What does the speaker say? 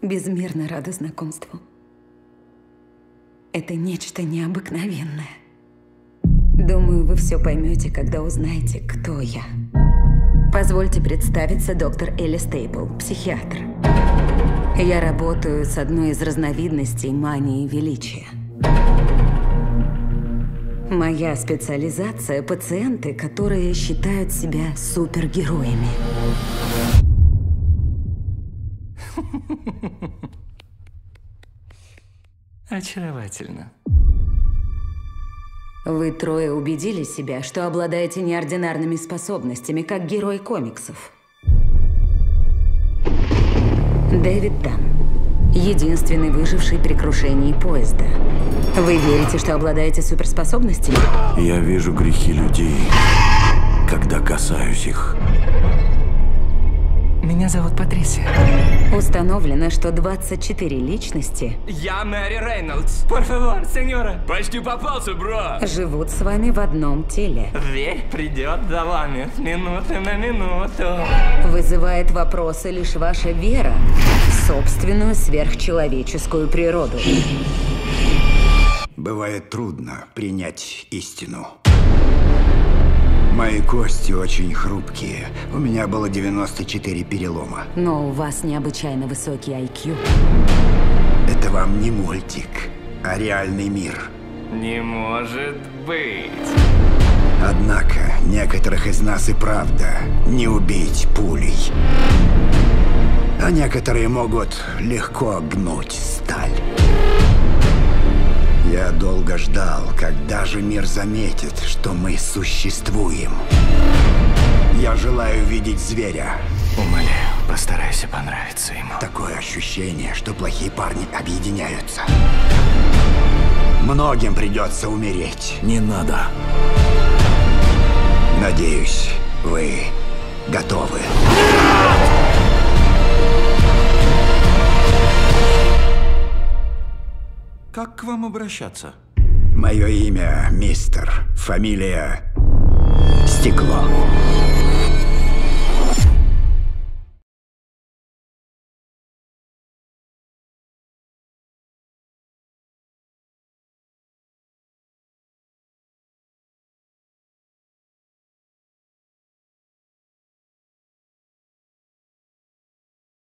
безмерно рада знакомству. Это нечто необыкновенное. Думаю, вы все поймете, когда узнаете, кто я. Позвольте представиться, доктор Элли Стейпл, психиатр. Я работаю с одной из разновидностей мании величия. Моя специализация – пациенты, которые считают себя супергероями. Очаровательно. Вы трое убедили себя, что обладаете неординарными способностями, как герой комиксов. Дэвид Дан. Единственный выживший при крушении поезда. Вы верите, что обладаете суперспособностями? Я вижу грехи людей, когда касаюсь их. Меня зовут Патрисия. Установлено, что 24 личности Я Мэри Рейнольдс. Por favor, сеньора. Почти попался, бро. живут с вами в одном теле. Дверь придет за вами с минуты на минуту. Вызывает вопросы лишь ваша вера в собственную сверхчеловеческую природу. Бывает трудно принять истину. Мои кости очень хрупкие. У меня было 94 перелома. Но у вас необычайно высокий IQ. Это вам не мультик, а реальный мир. Не может быть. Однако некоторых из нас и правда не убить пулей. А некоторые могут легко гнуть сталь. Я долго ждал, когда же мир заметит, что мы существуем. Я желаю видеть зверя. Умоляю, постарайся понравиться ему. Такое ощущение, что плохие парни объединяются. Многим придется умереть. Не надо. Надеюсь, вы готовы. Как к вам обращаться? Мое имя мистер. Фамилия Стекло.